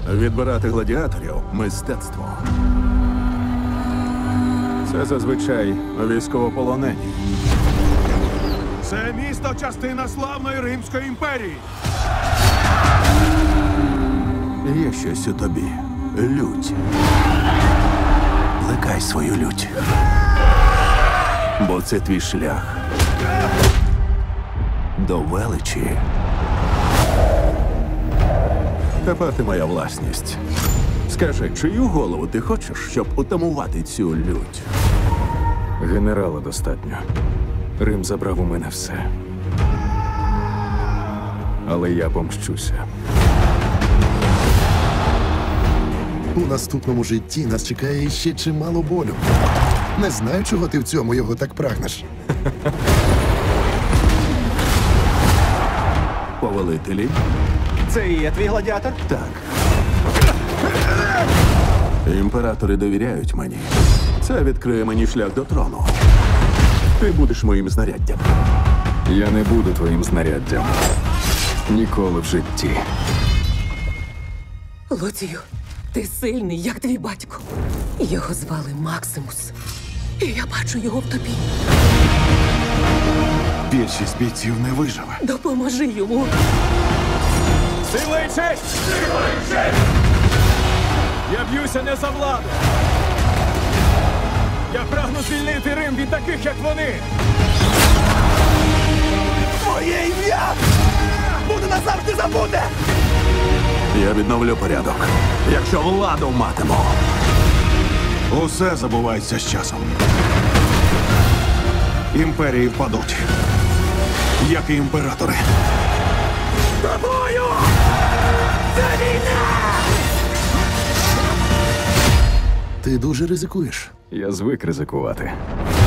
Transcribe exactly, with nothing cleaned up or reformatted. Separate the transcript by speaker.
Speaker 1: Відбирати гладіаторів – мистецтво. Це зазвичай військовополонені.
Speaker 2: Це місто – частина славної Римської імперії.
Speaker 1: Є щось у тобі. Лють. Плекай свою лють. Бо це твій шлях до величі. Тепер ти моя власність. Скажи, чию голову ти хочеш, щоб утамувати цю лють?
Speaker 3: Генерала достатньо. Рим забрав у мене все. Але я помщуся.
Speaker 4: У наступному житті нас чекає ще чимало болю. Не знаю, чого ти в цьому його так прагнеш.
Speaker 1: Повелителі?
Speaker 5: Це і є твій гладіатор?
Speaker 1: Так. Імператори довіряють мені. Це відкриє мені шлях до трону. Ти будеш моїм знаряддям.
Speaker 3: Я не буду твоїм знаряддям. Ніколи в житті.
Speaker 6: Луцію, ти сильний, як твій батько. Його звали Максимус. І я бачу його в тобі.
Speaker 2: Більшість бійців не виживе.
Speaker 6: Допоможи йому.
Speaker 2: Сила і честь! Сила і честь! Я б'юся не за владу. Я прагну звільнити Рим від таких, як вони. Моє ім'я буде назавжди забуде!
Speaker 1: Я відновлю порядок, якщо владу матиму.
Speaker 2: Усе забувається з часом. Імперії впадуть, як і імператори. Тобою! Це війна!
Speaker 4: Ти дуже ризикуєш.
Speaker 3: Я звик ризикувати.